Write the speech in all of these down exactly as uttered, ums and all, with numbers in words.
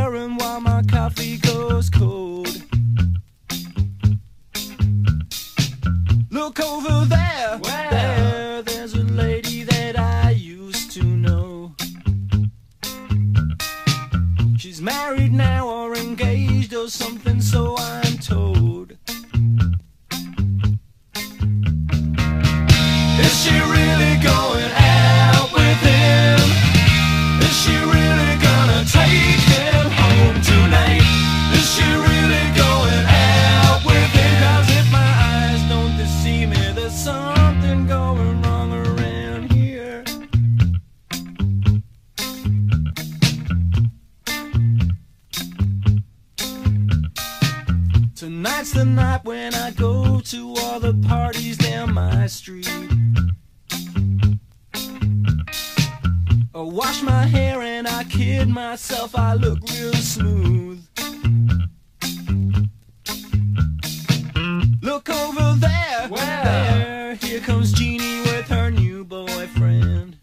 purring while my coffee goes cold. Look over there, Where? there, there's a lady that I used to know. She's married now or engaged or something, so I'm told. Is she really going out with him? Is she really gonna take him home tonight? Is she really going out with him? 'Cause if my eyes don't deceive me, there's something going wrong around here. Tonight's the night when I go to all the parties down my street. I wash my hair and I kid myself, I look real smooth. Look over there, Where? there, here comes Jeannie with her new boyfriend.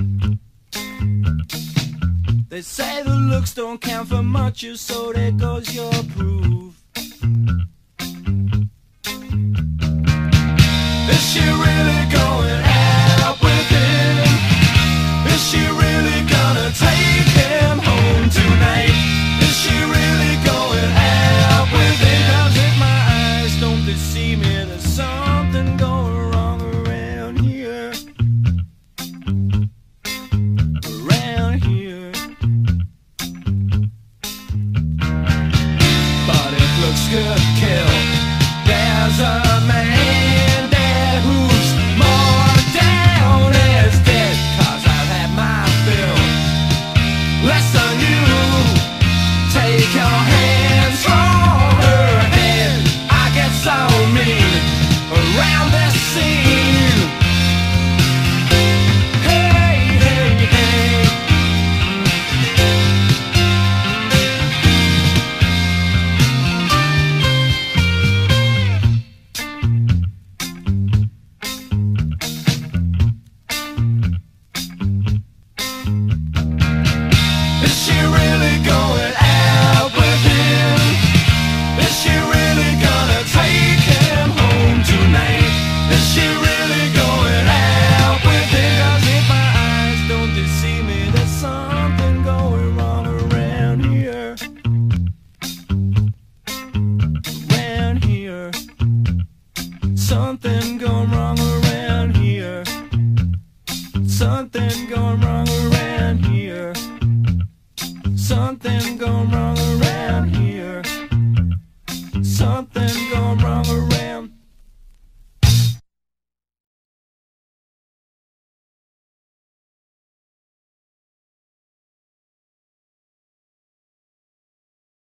They say the looks don't count for much, so there goes your proof. Is she really going out with him? Is she really gonna take him home tonight? Is she really going out with him? 'Cause if my eyes don't deceive me, there's something going wrong around here. Around here. But if looks could kill, there's a